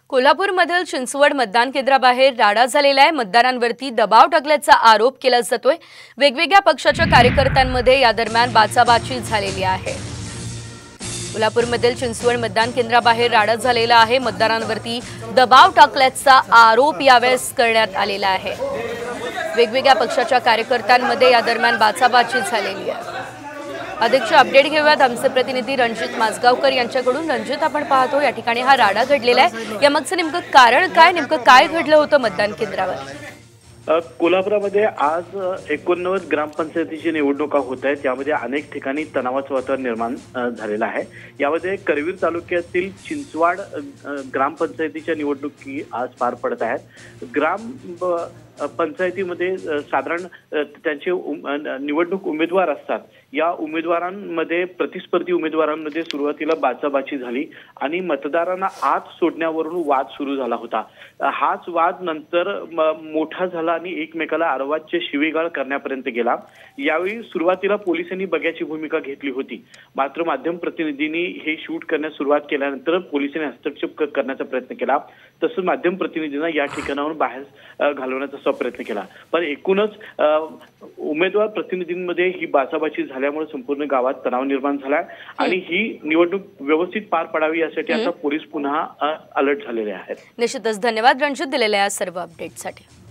कोल्हापूरमधील चिंचवड मतदान केंद्राबाहेर राडा झालेला आहे। मतदारांवरती दबाव टाकल्याचा आरोप केला जातोय। वेगवेगळ्या पक्षाच्या कार्यकर्त्यांमध्ये या दरम्यान बाचाबाची झालेली आहे। कोल्हापूरमधील चिंचवड मतदान केंद्राबाहेर राडा झालेला आहे। मतदारांवरती दबाव टाकल्याचा आरोप यावेळेस करण्यात आलेला आहे। वेगवेगळ्या पक्षाच्या कार्यकर्त्यांमध्ये या दरम्यान बाचाबाची झालेली आहे। अधिकचे अपडेट घेऊयात आमचे प्रतिनिधी रणजित माजगावकर यांच्याकडून। रणजित, आपण पाहतो या ठिकाणी हा राडा घडलेला आहे, यामागचं नेमकं कारण काय, नेमकं काय घडलं होतं मतदान केंद्रावर? कोल्हापुरामध्ये आज 89 ग्रामपंचायतीची निवडणुका होत आहेत। यामध्ये अनेक ठिकाणी तणावाचं वातावरण निर्माण झालेलं आहे। यामध्ये करवीर तालुक्यातील चिंचवाड ग्रामपंचायतीच्या निवडणुकी आज पार पडत आहेत। ग्राम पंचायतीमध्ये साधारण त्यांचे निवडणूक उमेदवार असतात। या उमेदवारांमध्ये प्रतिस्पर्धी उमेदवारांमध्ये सुरुवातीला बाचाबाची झाली आणि मतदारांना आत सोडण्यावरून वाद सुरू झाला होता। हाच वाद नंतर मोठा झाला आणि एकमेकाला आरवाचे शिवीगाळ करण्यापर्यंत गेला। यावेळी सुरुवातीला पोलिसांनी बघ्याची भूमिका घेतली होती, मात्र माध्यम प्रतिनिधींनी हे शूट करण्यास सुरुवात केल्यानंतर पोलिसांनी हस्तक्षेप करण्याचा प्रयत्न केला। तसंच माध्यम प्रतिनिधींना या ठिकाणावरून बाहेर घालवण्याचा प्रयत्न केला। पण एकूणच उमेदवार प्रतिनिधींमध्ये ही बाचाबाची झाल्यामुळे संपूर्ण गावात तणाव निर्माण झाला आणि ही निवडणूक व्यवस्थित पार पडावी यासाठी आता पोलीस पुन्हा अलर्ट झालेले आहेत। निश्चितच धन्यवाद रणजित दिलेल्या या सर्व अपडेटसाठी।